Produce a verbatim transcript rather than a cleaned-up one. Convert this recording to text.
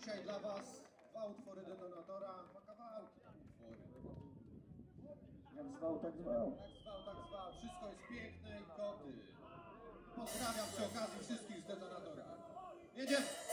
Dzisiaj dla was dwa utwory Detonatora, dwa kawałki, utwory. Jak zwał, tak zwał. Jak zwał, tak zwał. Wszystko jest piękne i koty. Pozdrawiam przy okazji wszystkich z Detonatora. Jedziemy!